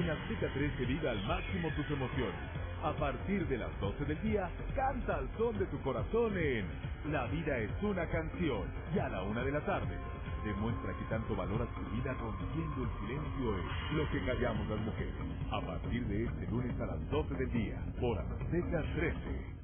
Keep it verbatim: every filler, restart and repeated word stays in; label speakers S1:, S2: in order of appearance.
S1: Azteca trece vive al máximo tus emociones. A partir de las doce del día, canta al son de tu corazón en La vida es una canción. Y a la una de la tarde, demuestra que tanto valoras tu vida rompiendo el silencio en Lo que callamos las mujeres. A partir de este lunes a las doce del día, por Azteca trece.